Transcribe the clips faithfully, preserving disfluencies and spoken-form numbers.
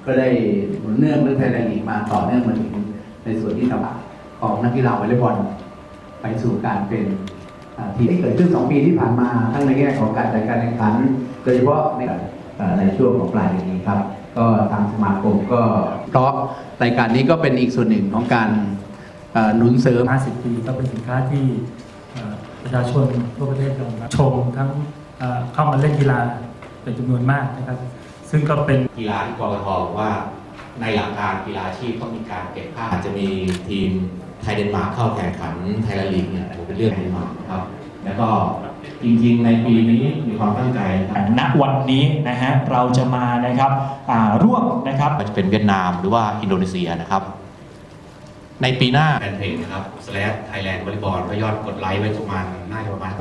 ก็ได้หนุนเนื่องเรื่องไทยแลนด์ลีกมาต่อเนื่องมาถึงในส่วนที่ตลาดของนักกีฬาวอลเลย์บอลไปสู่การเป็นทีมที่เกิดขึ้นสองปีที่ผ่านมาทั้งในแง่ของการจัดการแข่งขันโดยเฉพาะในในช่วงของปลายเดือนนี้ครับก็ทางสมาคมก็เพราะรายการนี้ก็เป็นอีกส่วนหนึ่งของการหนุนเสริมห้าสิบปีก็เป็นสินค้าที่ประชาชนทั่วประเทศชมทั้งเข้ามาเล่นกีฬาเป็นจำนวนมากนะครับซึ่งก็เป็นกีฬาที่กกท.ว่าในหลักการกีฬาอาชีพต้องมีการเก็บค่าอาจจะมีทีมไทยเดนมาร์กเข้าแข่งขันไทยแลนด์ลีกเนี่ยเป็นเรื่องที่มาครับแล้วก็จริงๆในปีนี้มีความตั้งใจณวันนี้นะฮะเราจะมานะครับร่วมนะครับจะเป็นเวียดนามหรือว่าอินโดนีเซียนะครับในปีหน้าแฟนเพจนะครับ สแลช ไทยแลนด์ วอลเลย์บอล ก็ยอดกดไลค์ไว้ประมาณน่าจะประมาณ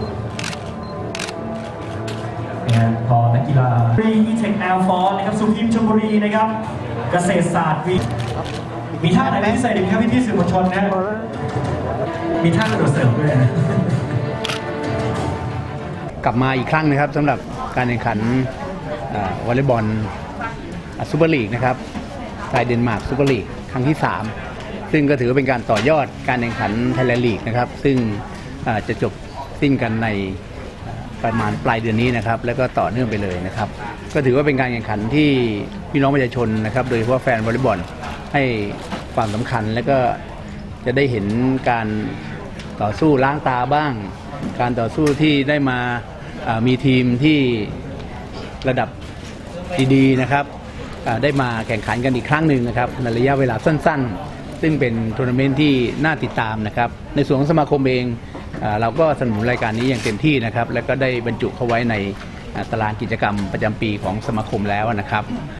พอนักกีฬาฟรีอีเทคแอลฟอร์นะครับสุพิมชลบุรีนะครับเกษตรศาสตร์มีท่าไหนพิเศษไหมครับพี่พี่สื่อมวลชนนะมีท่ากระโดดเสริมด้วยกลับมาอีกครั้งนะครับสำหรับการแข่งขันวอลเลย์บอลซูเปอร์ลีกนะครับไทยเดนมาร์กซูเปอร์ลีกครั้งที่สามซึ่งก็ถือว่าเป็นการต่อยอดการแข่งขันไทยแลนด์ลีกนะครับซึ่งจะจบสิ้นกันในประมาณปลายเดือนนี้นะครับแล้วก็ต่อเนื่องไปเลยนะครับก็ถือว่าเป็นการแข่งขันที่พี่น้องประชาชนนะครับโดยเฉพาะแฟนวอลเลย์บอลให้ความสำคัญและก็จะได้เห็นการต่อสู้ล้างตาบ้างการต่อสู้ที่ได้มามีทีมที่ระดับดีๆนะครับได้มาแข่งขันกันอีกครั้งหนึ่งนะครับในระยะเวลาสั้นๆซึ่งเป็นทัวร์นาเมนต์ที่น่าติดตามนะครับในส่วนของสมาคมเองเราก็สนับสนุนรายการนี้อย่างเต็มที่นะครับและก็ได้บรรจุเข้าไว้ในตารางกิจกรรมประจำปีของสมาคมแล้วนะครับ